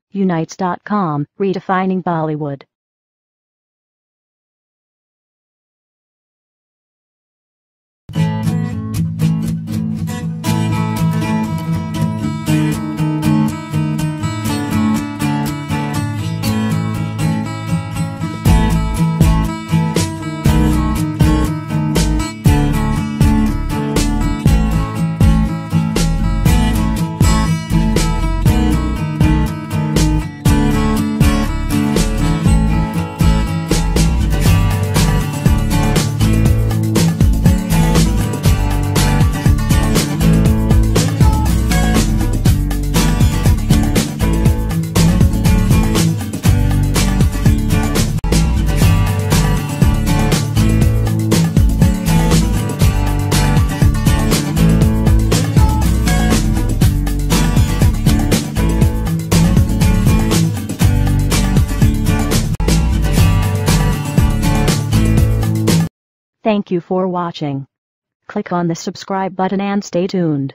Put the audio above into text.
Unites.com, redefining Bollywood. Thank you for watching. Click on the subscribe button and stay tuned.